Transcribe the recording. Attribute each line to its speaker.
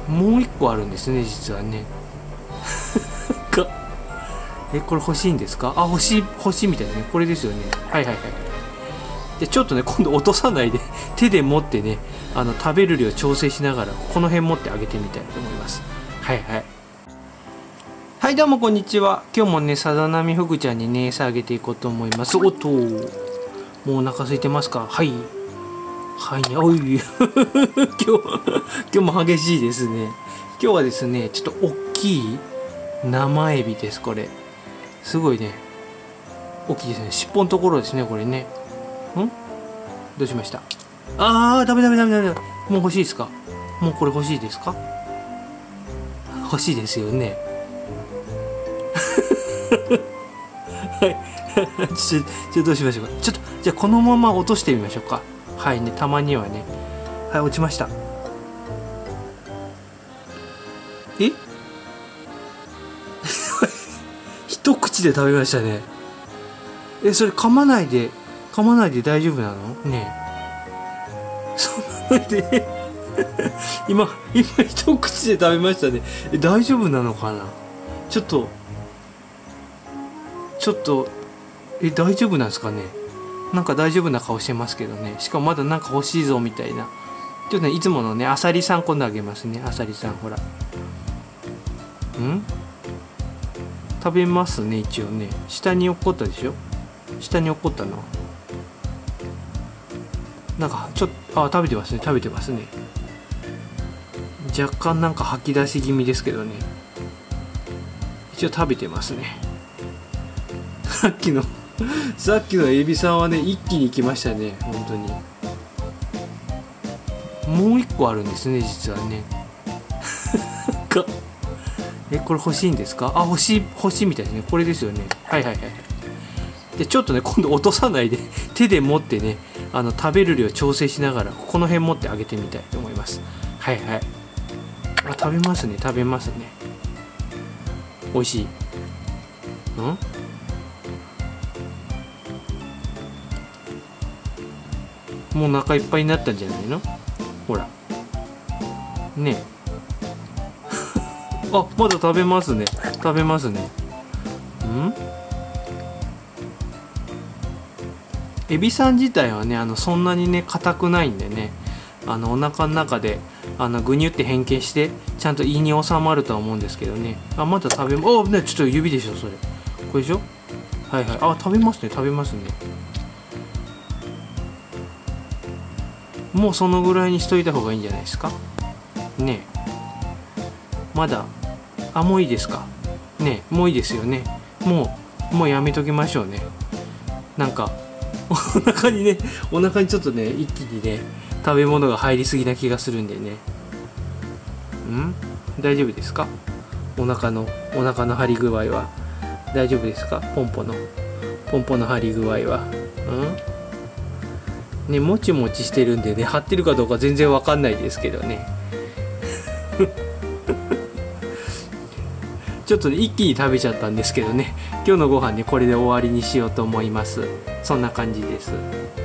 Speaker 1: もう一個あるんですね、実はね。これ欲しいんですか？あ、欲しいみたいなね。これですよね。はいはいはい。で、ちょっとね、今度落とさないで、手で持ってね、食べる量調整しながら、この辺持ってあげてみたいと思います。はいはい。はい、どうもこんにちは。今日もね、さざなみふぐちゃんにね、餌あげていこうと思います。おっと、もうお腹空いてますか？はい。はいね、おい。今日も激しいですね。今日はですね、ちょっと大きい生エビです、これ。すごいね、大きいですね。尻尾のところですね、これね。どうしました？ダメ。もう欲しいですか？もうこれ欲しいですか？欲しいですよね。はい。どうしましょうか。ちょっと、じゃあこのまま落としてみましょうか。はいね、たまにはね。はい、落ちました。一口で食べましたね。それ噛まないで大丈夫なのね？そんなで今一口で食べましたね。大丈夫なのかな？ちょっと大丈夫なんですかね？なんか大丈夫な顔してますけどね。しかもまだなんか欲しいぞみたいな。ちょっとね、いつものね、あさりさん今度あげますね。あさりさん、ほら。食べますね、一応ね。下に落っこったでしょ？下に落っこったな。なんかちょっと食べてますね。若干なんか吐き出し気味ですけどね。一応食べてますね。さっきのエビさんはね、一気に行きましたね、本当に。もう一個あるんですね、実はね。これ欲しいんですか？あ、欲しいみたいですね。これですよね。はいはいはい。で、ちょっとね、今度落とさないで、手で持ってね、食べる量調整しながら、この辺持ってあげてみたいと思います。はいはい。食べますね。美味しい。もうお腹いっぱいになったんじゃないの？ほら。ねえ。まだ食べますね。エビさん自体はね、そんなにね、硬くないんでね、お腹の中で、ぐにゅって変形して、ちゃんと胃に収まるとは思うんですけどね。まだね、ちょっと指でしょ、それ。これでしょ？はいはい。食べますね。もうそのぐらいにしといた方がいいんじゃないですか？ねえ。まだ、もういいですか？ねえ、もういいですよね。もうやめときましょうね。なんか、お腹にちょっとね、一気にね、食べ物が入りすぎな気がするんでね。大丈夫ですか？お腹の張り具合は大丈夫ですか？ポンポの張り具合は。ね、もちもちしてるんでね、張ってるかどうか全然わかんないですけどね。ちょっとね、一気に食べちゃったんですけどね、今日のご飯ね、これで終わりにしようと思います。そんな感じです。